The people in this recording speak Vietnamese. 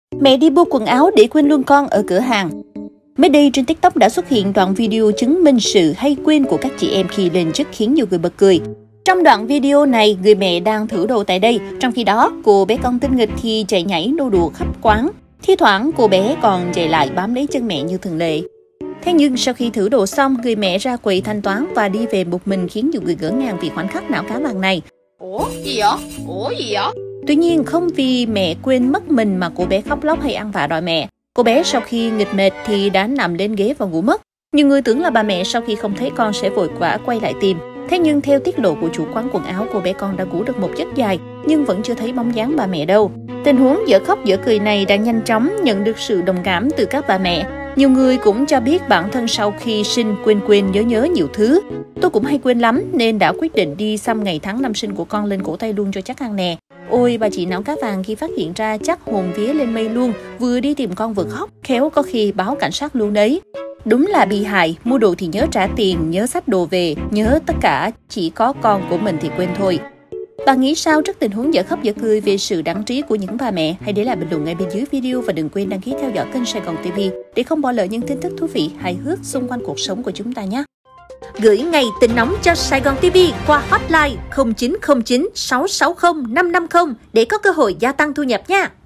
Mẹ đi mua quần áo để quên luôn con ở cửa hàng. Mới đây trên TikTok đã xuất hiện đoạn video chứng minh sự hay quên của các chị em khi lên chức khiến nhiều người bật cười. Trong đoạn video này, người mẹ đang thử đồ tại đây, trong khi đó cô bé con tinh nghịch thì chạy nhảy nô đùa khắp quán. Thi thoảng cô bé còn chạy lại bám lấy chân mẹ như thường lệ. Thế nhưng sau khi thử đồ xong, người mẹ ra quầy thanh toán và đi về một mình khiến nhiều người ngỡ ngàng vì khoảnh khắc não cá vàng này. Ủa gì vậy? Ủa gì vậy? Tuy nhiên không vì mẹ quên mất mình mà cô bé khóc lóc hay ăn vạ đòi mẹ. Cô bé sau khi nghịch mệt thì đã nằm lên ghế và ngủ mất. Nhiều người tưởng là bà mẹ sau khi không thấy con sẽ vội vã quay lại tìm. Thế nhưng theo tiết lộ của chủ quán quần áo, cô bé con đã ngủ được một giấc dài nhưng vẫn chưa thấy bóng dáng bà mẹ đâu. Tình huống dở khóc dở cười này đã nhanh chóng nhận được sự đồng cảm từ các bà mẹ. Nhiều người cũng cho biết bản thân sau khi sinh quên nhớ nhiều thứ. Tôi cũng hay quên lắm nên đã quyết định đi xăm ngày tháng năm sinh của con lên cổ tay luôn cho chắc ăn nè. Ôi bà chị não cá vàng khi phát hiện ra chắc hồn vía lên mây luôn, vừa đi tìm con vừa khóc, khéo có khi báo cảnh sát luôn đấy. Đúng là bị hại, mua đồ thì nhớ trả tiền, nhớ xách đồ về, nhớ tất cả, chỉ có con của mình thì quên thôi. Bạn nghĩ sao trước tình huống dở khóc dở cười về sự đáng trí của những bà mẹ? Hãy để lại bình luận ngay bên dưới video và đừng quên đăng ký theo dõi kênh Sài Gòn TV để không bỏ lỡ những tin tức thú vị, hài hước xung quanh cuộc sống của chúng ta nhé. Gửi ngay tin nóng cho Sài Gòn TV qua hotline 0909 660 550 để có cơ hội gia tăng thu nhập nha.